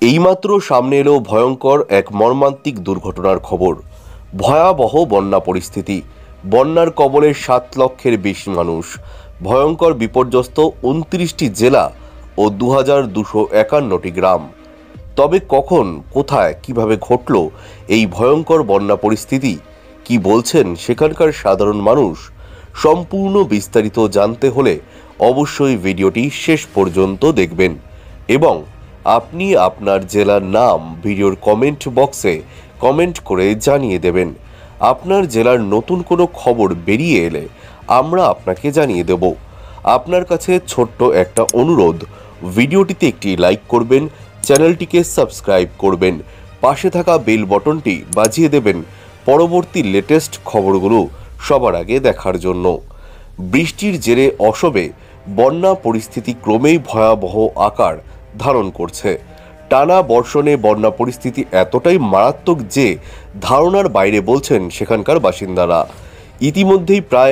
এইমাত্র সামনে এলো ভয়ঙ্কর এক মর্মান্তিক দুর্ঘটনার খবর। ভয়াবহ বন্যা পরিস্থিতি, বন্যার কবলে 7 লক্ষের বেশি মানুষ, ভয়ঙ্কর বিপর্যস্ত 29টি জেলা ও 2251টি গ্রাম। তবে কখন, কোথায়, কিভাবে ঘটল এই ভয়ঙ্কর বন্যা পরিস্থিতি, কি বলছেন সেখানকার সাধারণ মানুষ, সম্পূর্ণ বিস্তারিত জানতে হলে অবশ্যই ভিডিওটি শেষ পর্যন্ত দেখবেন এবং আপনি আপনার জেলার নাম ভিডিওর কমেন্ট বক্সে কমেন্ট করে জানিয়ে দেবেন। আপনার জেলার নতুন কোনো খবর বেরিয়ে এলে আমরা আপনাকে জানিয়ে দেব। আপনার কাছে ছোট্ট একটা অনুরোধ, ভিডিওটিতে একটি লাইক করবেন, চ্যানেলটিকে সাবস্ক্রাইব করবেন, পাশে থাকা বেল বটনটি বাজিয়ে দেবেন পরবর্তী লেটেস্ট খবরগুলো সবার আগে দেখার জন্য। বৃষ্টির জেরে অসবে বন্যা পরিস্থিতি ক্রমেই ভয়াবহ আকার ধারণ করছে। টানা বর্ষণে বন্যা পরিস্থিতি এতটাই মারাত্মক যে ধারণার বাইরে বলছেন সেখানকার বাসিন্দারা। ইতিমধ্যেই প্রায়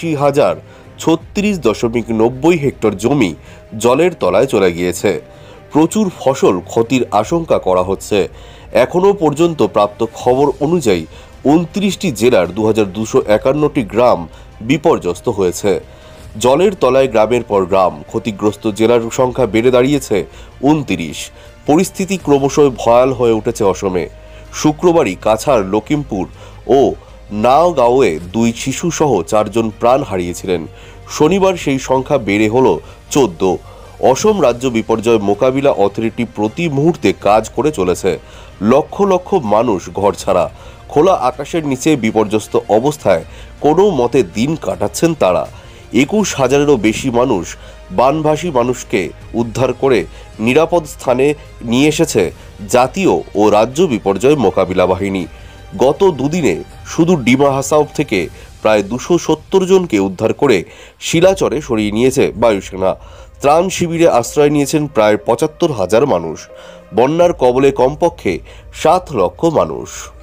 80,036.90 হেক্টর জমি জলের তলায় চলে গিয়েছে। প্রচুর ফসল ক্ষতির আশঙ্কা করা হচ্ছে। এখনও পর্যন্ত প্রাপ্ত খবর অনুযায়ী 29টি জেলার 2251টি গ্রাম বিপর্যস্ত হয়েছে। জলের তলায় গ্রামের পর গ্রাম, ক্ষতিগ্রস্ত জেলার সংখ্যা বেড়ে দাঁড়িয়েছে 29। পরিস্থিতি ক্রমশ ভয়াল হয়ে উঠেছে অসমে। শুক্রবারই কাছাড়, লখিমপুর ও নাওগাঁওয়ে 2 শিশু সহ 4 জন প্রাণ হারিয়েছিলেন। শনিবার সেই সংখ্যা বেড়ে হলো 14। অসম রাজ্য বিপর্যয় মোকাবিলা অথরিটি প্রতি মুহূর্তে কাজ করে চলেছে। লক্ষ লক্ষ মানুষ ঘরছাড়া, খোলা আকাশের নিচে বিপর্যস্ত অবস্থায় কোনো মতে দিন কাটাচ্ছেন তারা। 21,000-এরও বেশি মানুষ, বানভাসী মানুষকে উদ্ধার করে নিরাপদ স্থানে নিয়ে এসেছে জাতীয় ও রাজ্য বিপর্যয় মোকাবিলা বাহিনী। গত দুদিনে শুধু ডিমা হাসাও থেকে প্রায় 270 জনকে উদ্ধার করে শিলাচরে সরিয়ে নিয়েছে বায়ুসেনা। ত্রাণ শিবিরে আশ্রয় নিয়েছেন প্রায় 75,000 মানুষ। বন্যার কবলে কমপক্ষে 7 লক্ষ মানুষ।